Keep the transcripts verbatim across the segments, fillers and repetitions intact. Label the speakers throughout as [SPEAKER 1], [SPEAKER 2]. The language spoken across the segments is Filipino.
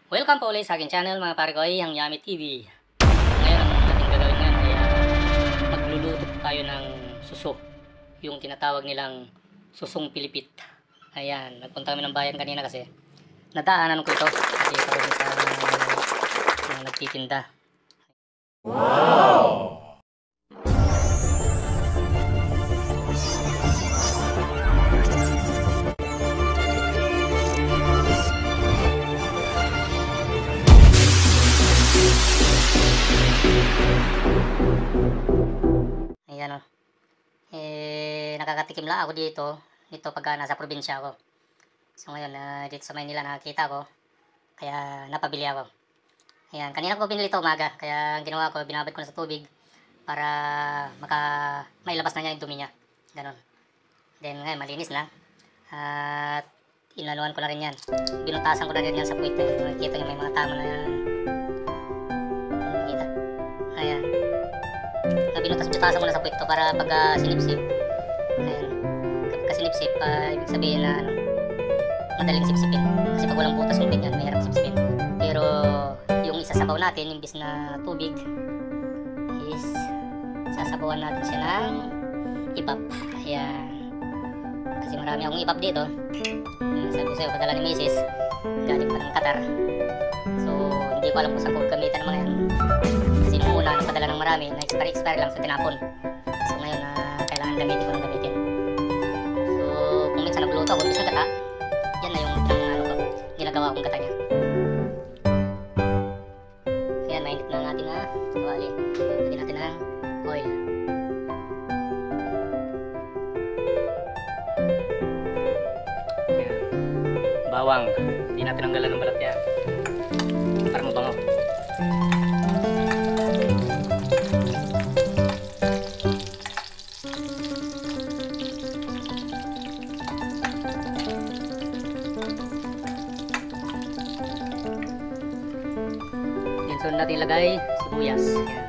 [SPEAKER 1] Welcome po ulit sa aking channel mga pare-koy, ang Yummy T V. Ngayon ang ating gagawin ngayon ay uh, magluluto po tayo ng suso. Yung tinatawag nilang susong pilipit. Ayan, nagpunta kami ng bayan kanina kasi nadaanan ko ito. Kasi ito rin sa uh, nagtitinda. Wow! Ayan o. Eh, nakakatikim lang ako dito. Dito pagka nasa probinsya ako. So ngayon, uh, dito sa Maynila nakakita ko. Kaya napabili ako. Ayan, kanina ko binili ito umaga. Kaya ang ginawa ko, binabad ko na sa tubig. Para maka, mailabas na niya yung dumi niya. Ganon. Then ngayon, malinis na. At inanuan ko na rin yan. Binutasan ko na rin yan sa puwit. Nakikita niyo may mga tama na yan. Nakikita. Ayan. Binutas-butasan mo na sa puwit to para pag uh, sinipsip. Ayan. Kasinipsip, uh, ibig sabihin na ano, madaling sipsipin. Kasi pag walang butas ng ganyan, mahirap sipsipin. Pero yung isasabaw natin, yung bis na tubig, is sasabawan natin siya ng ipap. Ayan. Kasi marami akong ipap dito. Ayan, sabi ko sa'yo, padala ni Missus galing pa ng Qatar. So, hindi ko alam kung saan ko gamitan ng mga yan. Kasi nung una, napadala ng marami, na-expire-expire lang sa tinapon. So ngayon, uh, kailangan gamitin ko ng gamitin. So, kung minsan nagluto ako, bis ng gata, yan na yung uh, ano ko, ginagawa kong gata niya. Ayan, mainit na ang ating uh, kawali. Lagyan natin ng oil. Ayan. Bawang. Hindi natin nanggalan ng balat yan. Para mabango. So natin ilagay sibuyas. Ayan.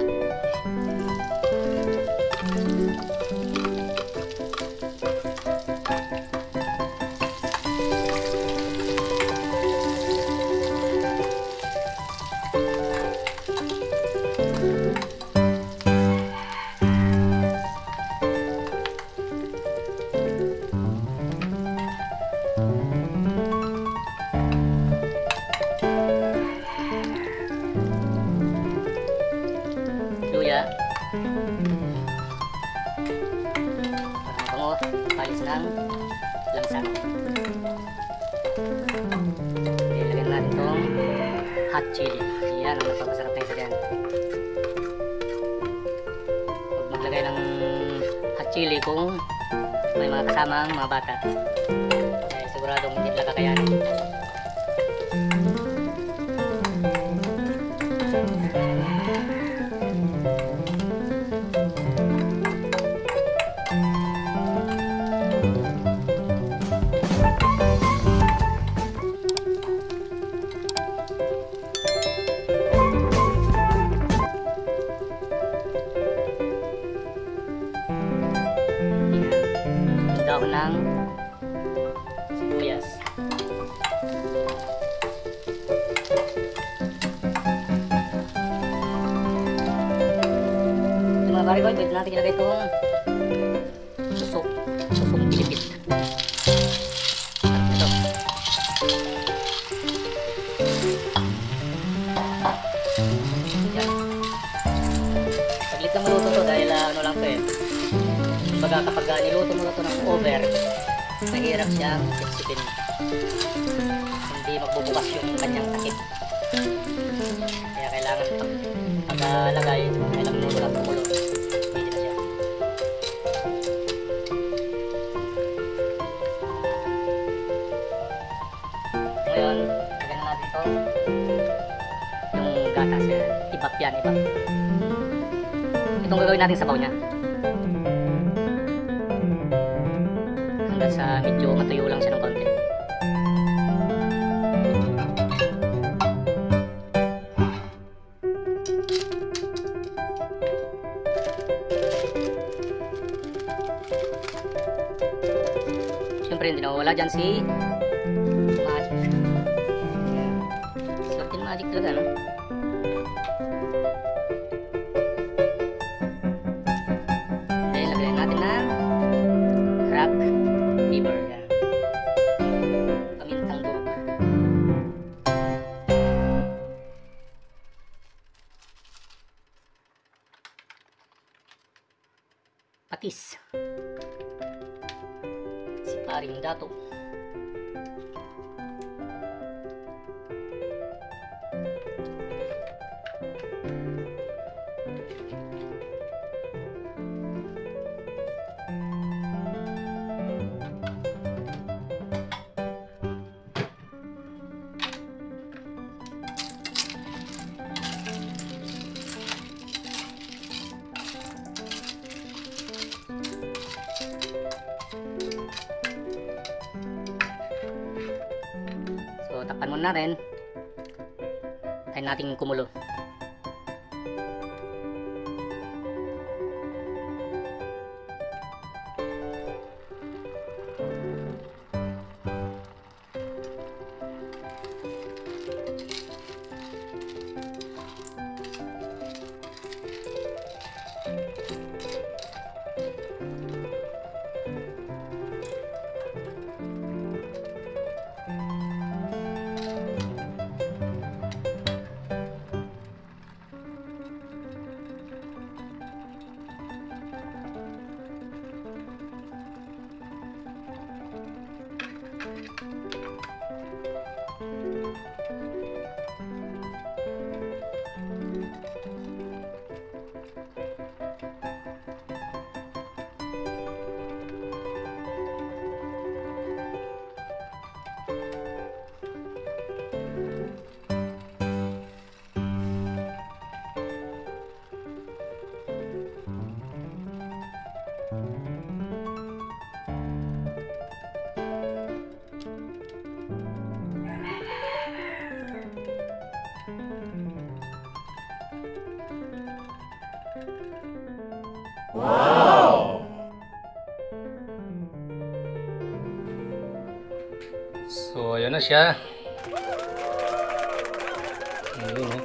[SPEAKER 1] Luya. Parang bango, palis ng langsa. Ilagyan natin itong hot chili. Ayan ang napapasarap na isa dyan. Huwag maglagay ng hot chili kung may mga kasamang mga bata. Dahil siguradong hindi nila kakayanin. Dahon ng sibuyas. Ito mga pare-koy, pwede natin ilagay itong suso. Susong pilipit. Ito. Yan. Saglit lang maluto to dahil uh, ano lang to eh. Baga kapag uh, niluto mo na ito ng over, mahirap siyang sipsipin. Hindi magbubukas yung kanyang takip. Kaya kailangan pag, pag uh, lagay, kailangan mo lang kumulo. Hindi na siya. Ngayon, lagyan na natin ito. Yung gatas, ibap yan, ibap. Itong gagawin natin sabaw niya. Sa medyo matuyo lang siya ng konti. Siyempre hindi na wala dyan si magic. Magic talaga, no? Then, lagyan natin ng rock paper. Yan. Pamintang durog. Patis. Si paring dato. So, takpan muna natin. Tayo natin kumulo.
[SPEAKER 2] Wow!
[SPEAKER 3] So, ayan na siya. Ayun, oh.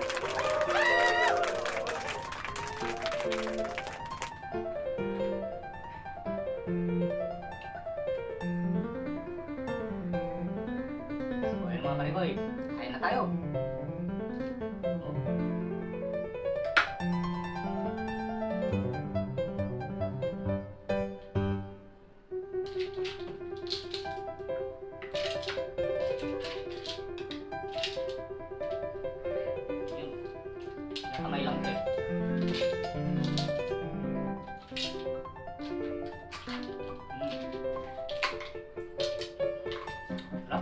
[SPEAKER 1] So, ayun mga pariboy. Kain na tayo. Kamay lang din. Sarap.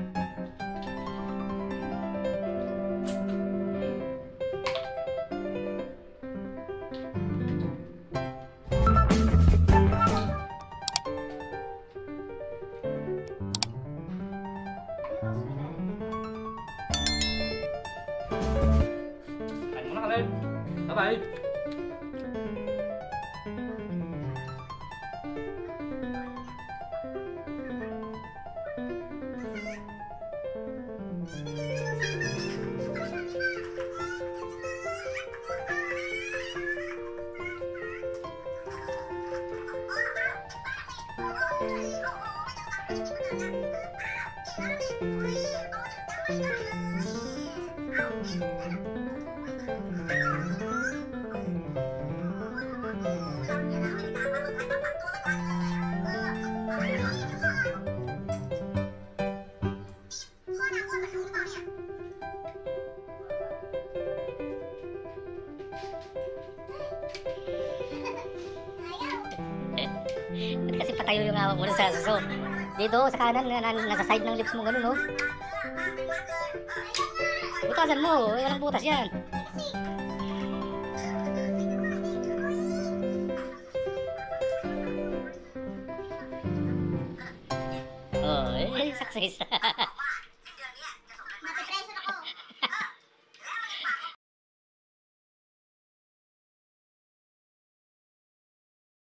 [SPEAKER 1] Kain muna kami. Bye-bye. Ba't kasi patayo yung hawak mo sa suso? Dito, sa kanan, na, na, nasa side ng lips mo, ganun, no? Butasan mo, eh, walang butas yan. Oh, eh, success.